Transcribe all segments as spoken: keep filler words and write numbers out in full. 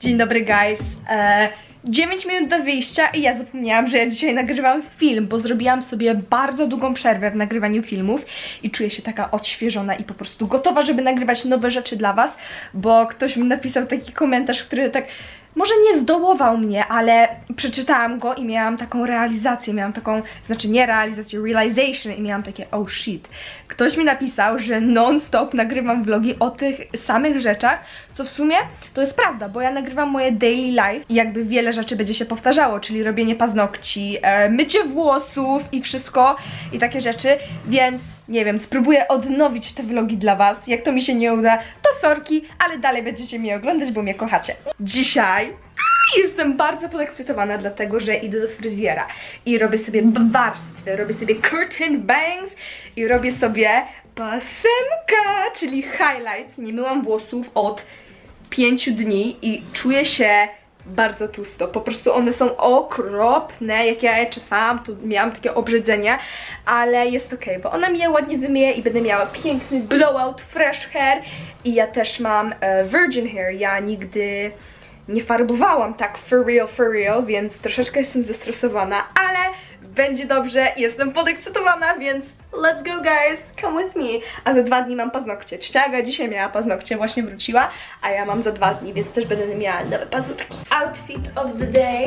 Dzień dobry guys, eee, dziewięć minut do wyjścia i ja zapomniałam, że ja dzisiaj nagrywam film, bo zrobiłam sobie bardzo długą przerwę w nagrywaniu filmów i czuję się taka odświeżona i po prostu gotowa, żeby nagrywać nowe rzeczy dla was, bo ktoś mi napisał taki komentarz, który tak może nie zdołował mnie, ale przeczytałam go i miałam taką realizację, miałam taką, znaczy nie realizację, realization i miałam takie oh shit. Ktoś mi napisał, że non-stop nagrywam vlogi o tych samych rzeczach, co w sumie to jest prawda, bo ja nagrywam moje daily life i jakby wiele rzeczy będzie się powtarzało, czyli robienie paznokci, e, mycie włosów i wszystko i takie rzeczy, więc nie wiem, spróbuję odnowić te vlogi dla was. Jak to mi się nie uda, to sorki, ale dalej będziecie mnie oglądać, bo mnie kochacie. Dzisiaj jestem bardzo podekscytowana, dlatego że idę do fryzjera i robię sobie warstwy, robię sobie curtain bangs i robię sobie pasemka, czyli highlights. Nie myłam włosów od pięciu dni i czuję się bardzo tłusto, po prostu one są okropne, jak ja je czesałam, to miałam takie obrzydzenie, ale jest ok, bo ona mi je ładnie wymyje i będę miała piękny blowout, fresh hair i ja też mam e, virgin hair, ja nigdy nie farbowałam tak for real, for real, więc troszeczkę jestem zestresowana, ale będzie dobrze, jestem podekscytowana, więc let's go guys, come with me. A za dwa dni mam paznokcie. Czciaga dzisiaj miała paznokcie, właśnie wróciła, a ja mam za dwa dni, więc też będę miała nowe pazurki. Outfit of the day.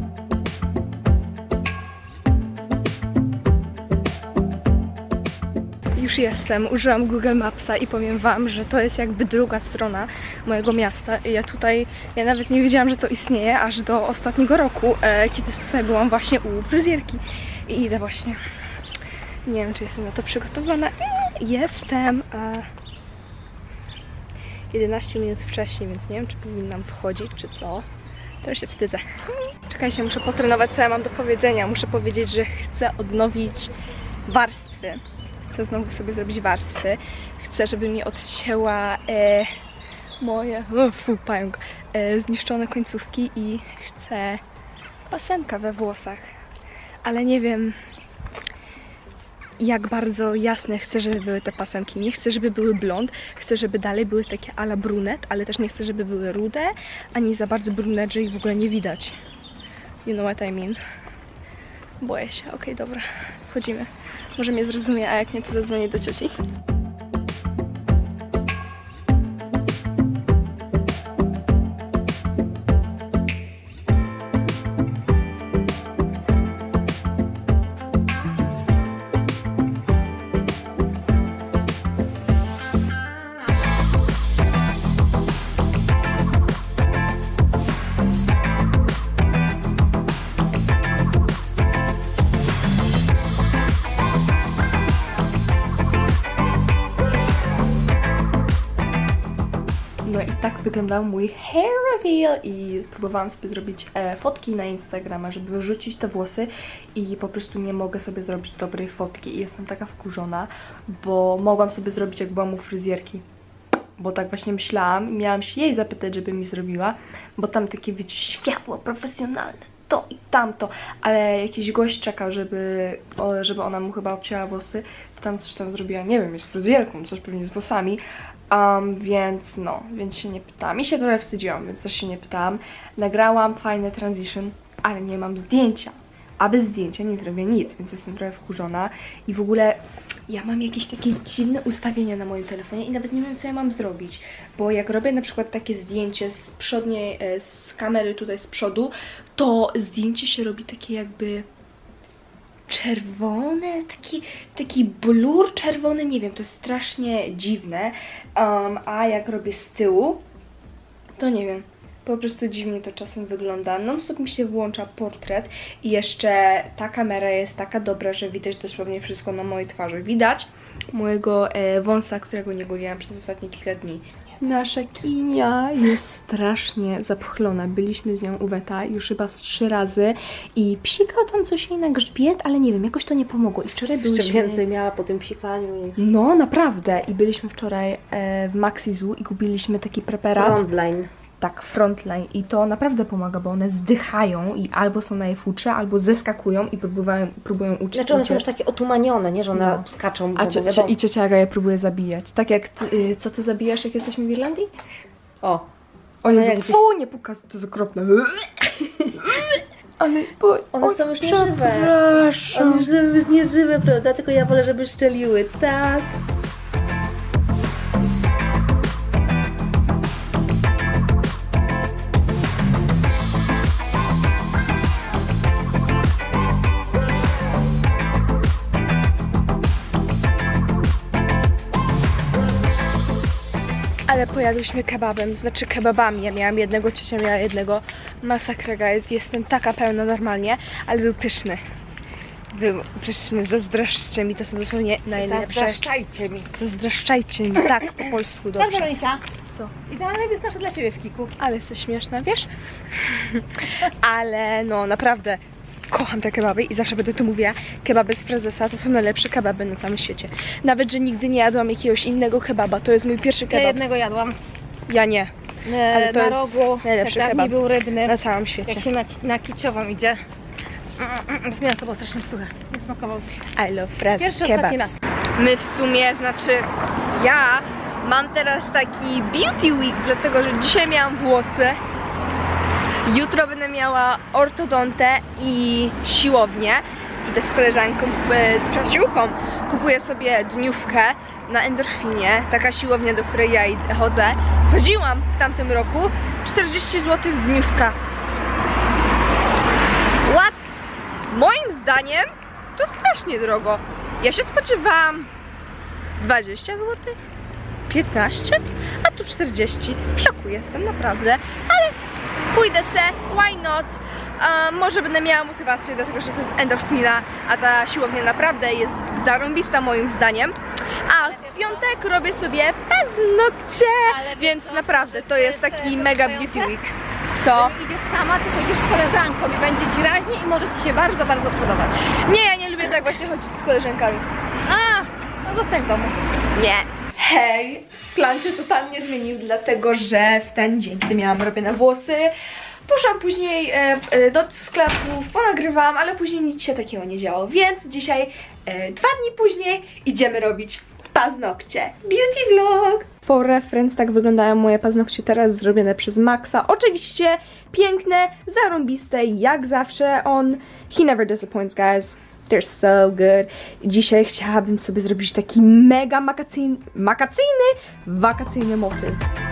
Już jestem, użyłam Google Mapsa i powiem wam, że to jest jakby druga strona mojego miasta i ja tutaj, ja nawet nie wiedziałam, że to istnieje aż do ostatniego roku, e, kiedy tutaj byłam właśnie u fryzjerki i idę właśnie, nie wiem czy jestem na to przygotowana, jestem e, jedenaście minut wcześniej, więc nie wiem czy powinnam wchodzić czy co, to już się wstydzę. Czekajcie, muszę potrenować co ja mam do powiedzenia, muszę powiedzieć, że chcę odnowić warstwy. Chcę znowu sobie zrobić warstwy. Chcę, żeby mi odcięła e, moje o, fu, pająk, e, zniszczone końcówki i chcę pasemka we włosach. Ale nie wiem, jak bardzo jasne chcę, żeby były te pasemki. Nie chcę, żeby były blond. Chcę, żeby dalej były takie a la brunet, ale też nie chcę, żeby były rude, ani za bardzo brunet, że ich w ogóle nie widać. You know what I mean? Boję się. Okej, okay, dobra. Wchodzimy. Może mnie zrozumie, a jak nie, to zadzwonię do cioci. No i tak wyglądał mój hair reveal i próbowałam sobie zrobić e, fotki na Instagrama, żeby wyrzucić te włosy i po prostu nie mogę sobie zrobić dobrej fotki i jestem taka wkurzona, bo mogłam sobie zrobić jak byłam u fryzjerki, bo tak właśnie myślałam, miałam się jej zapytać, żeby mi zrobiła, bo tam takie wiecie światło profesjonalne, to i tamto, ale jakiś gość czekał, żeby, o, żeby ona mu chyba obcięła włosy, to tam coś tam zrobiła, nie wiem, jest fryzjerką, coś pewnie z włosami. Um, więc no, więc się nie pytałam. I się trochę wstydziłam, więc też się nie pytałam. Nagrałam fajne transition, ale nie mam zdjęcia. A bez zdjęcia nie zrobię nic, więc jestem trochę wkurzona. I w ogóle ja mam jakieś takie dziwne ustawienia na moim telefonie i nawet nie wiem, co ja mam zrobić. Bo jak robię na przykład takie zdjęcie z przodniej, z kamery tutaj z przodu, to zdjęcie się robi takie jakby czerwone, taki, taki blur czerwony, nie wiem, to jest strasznie dziwne, um, a jak robię z tyłu, to nie wiem, po prostu dziwnie to czasem wygląda. Non-stop mi się włącza portret i jeszcze ta kamera jest taka dobra, że widać dosłownie wszystko na mojej twarzy. Widać mojego e, wąsa, którego nie goliłam przez ostatnie kilka dni. Nasza Kinia jest strasznie zapchlona. Byliśmy z nią u weta już chyba z trzy razy i psikał tam coś jej na grzbiet, ale nie wiem, jakoś to nie pomogło. I wczoraj byliśmy... Jeszcze więcej miała po tym psikaniu. No, naprawdę. I byliśmy wczoraj e, w Maxi Zoo i kupiliśmy taki preparat. Frontline. Tak, frontline i to naprawdę pomaga, bo one zdychają i albo są najfutrze, albo zeskakują i próbują, próbują uciec. Znaczy one są już takie otumanione, nie? Że one no. skaczą. A cio, cio, i ciocia Aga je próbuje zabijać. Tak jak ty, co ty zabijasz, jak jesteśmy w Irlandii? O. O Jezu, jak fu, nie pokazuj, to jest okropne. Ale bo... One są już nieżywe. Przepraszam. One już są już nieżywe, prawda? Tylko ja wolę, żeby szczeliły, tak? Ale pojadłyśmy kebabem, znaczy kebabami. Ja miałam jednego, ciocia miała jednego. Masakra, guys. Jestem taka pełna normalnie, ale był pyszny. Był pyszny, zazdroszczcie mi, to są dosłownie najlepsze. Zazdroszczajcie mi. Zazdroszczajcie mi, tak, po polsku, dobrze. Dobrze, Rysia. Co? Idealne jest nasze dla Ciebie w kiku. Ale jesteś śmieszna, wiesz? Ale no, naprawdę kocham te kebaby i zawsze będę to mówiła. Kebaby z Prezesa to są najlepsze kebaby na całym świecie. Nawet, że nigdy nie jadłam jakiegoś innego kebaba, to jest mój pierwszy kebab. Ja jednego jadłam. Ja nie. E, Ale to na jest rogu, najlepszy jak kebab był rybny. na całym świecie. Jak się na, na kiciową idzie. Z mięso było strasznie suche. Nie smakował. I love Prezes Pierwszy, kebabs. ostatni raz. My w sumie, znaczy ja mam teraz taki beauty week, dlatego że dzisiaj miałam włosy. Jutro będę miała ortodontę i siłownię. Idę z koleżanką, z przyjaciółką. Kupuję sobie dniówkę na Endorfinie. Taka siłownia, do której ja idę, chodzę. Chodziłam w tamtym roku. czterdzieści złotych dniówka. What? Moim zdaniem to strasznie drogo. Ja się spodziewałam dwadzieścia złotych, piętnaście, a tu czterdzieści. W szoku jestem, naprawdę. Ale pójdę se, why not? Um, może będę miała motywację, dlatego że to jest endorfina, a ta siłownia naprawdę jest zarąbista moim zdaniem. A w piątek robię sobie paznokcie, więc naprawdę to jest taki mega beauty week. Co? Nie idziesz sama, tylko idziesz z koleżanką i będzie Ci raźnie i może Ci się bardzo, bardzo spodobać. Nie, ja nie lubię tak właśnie chodzić z koleżankami. A, no zostań w domu. Nie. Hej, plan się totalnie zmienił, dlatego że w ten dzień, gdy miałam robione włosy, poszłam później e, e, do sklepów, ponagrywałam, ale później nic się takiego nie działo, więc dzisiaj, e, dwa dni później, idziemy robić paznokcie. Beauty vlog! For reference, tak wyglądają moje paznokcie teraz, zrobione przez Maxa. Oczywiście piękne, zarąbiste, jak zawsze. On, he never disappoints, guys. They're so good. Dzisiaj chciałabym sobie zrobić taki mega makacyjny, makacyjny, wakacyjny motyl.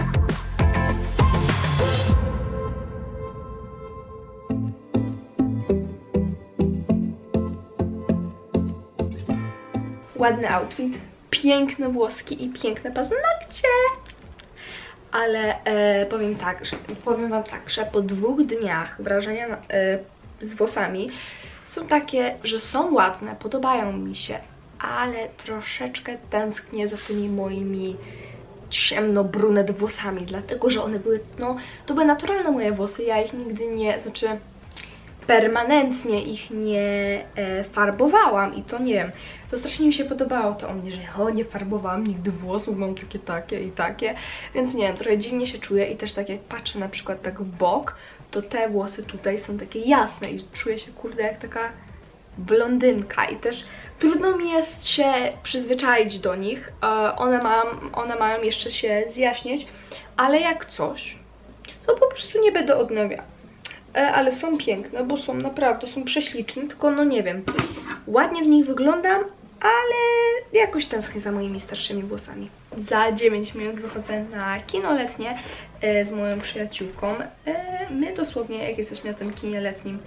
Ładny outfit, piękne włoski i piękne paznokcie. Ale e, powiem tak, że, powiem wam tak, że po dwóch dniach wrażenia e, z włosami są takie, że są ładne, podobają mi się, ale troszeczkę tęsknię za tymi moimi ciemno-brunet włosami, dlatego że one były, no, to były naturalne moje włosy, ja ich nigdy nie, znaczy permanentnie ich nie e, farbowałam i to nie wiem, to strasznie mi się podobało to o mnie, że o, nie farbowałam nigdy włosów, mam takie, takie i takie, więc nie wiem, trochę dziwnie się czuję i też tak jak patrzę na przykład tak w bok, to te włosy tutaj są takie jasne i czuję się, kurde, jak taka blondynka i też trudno mi jest się przyzwyczaić do nich, e, one, mają, one mają jeszcze się zjaśnieć, ale jak coś, to po prostu nie będę odnawiała. Ale są piękne, bo są naprawdę, są prześliczne, tylko no nie wiem, ładnie w nich wyglądam, ale jakoś tęsknię za moimi starszymi włosami. Za dziewięć minut wychodzę na kino letnie e, z moją przyjaciółką. E, my dosłownie, jak jesteśmy na tym kinie letnim,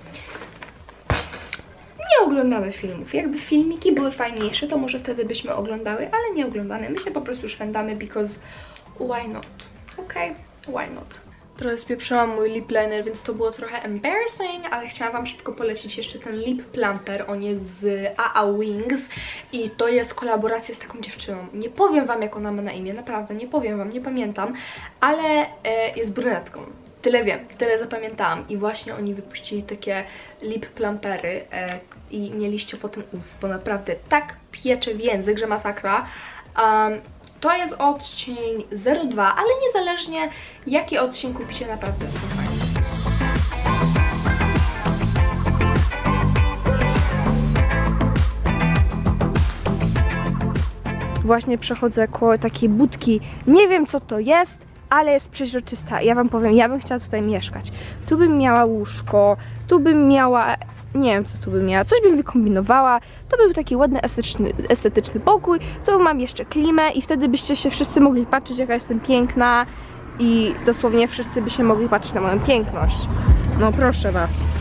nie oglądamy filmów. Jakby filmiki były fajniejsze, to może wtedy byśmy oglądały, ale nie oglądamy. My się po prostu szwendamy, because why not? Okej, okay? Why not? Trochę spieprzyłam mój lip liner, więc to było trochę embarrassing, ale chciałam wam szybko polecić jeszcze ten lip plumper. On jest z A A Wings i to jest kolaboracja z taką dziewczyną. Nie powiem wam, jak ona ma na imię, naprawdę nie powiem wam, nie pamiętam, ale e, jest brunetką. Tyle wiem, tyle zapamiętałam i właśnie oni wypuścili takie lip plumpery e, i mieliście potem ust, bo naprawdę tak piecze w język, że masakra. Um, To jest odcień zero dwa, ale niezależnie jaki odcień kupicie, naprawdę są fajne. Właśnie przechodzę koło takiej budki, nie wiem co to jest, ale jest przeźroczysta. Ja wam powiem, ja bym chciała tutaj mieszkać. Tu bym miała łóżko, tu bym miała, nie wiem co tu bym miała, coś bym wykombinowała. To był taki ładny, estetyczny, estetyczny pokój. Tu mam jeszcze klimę i wtedy byście się wszyscy mogli patrzeć, jaka jestem piękna i dosłownie wszyscy by się mogli patrzeć na moją piękność. No proszę was.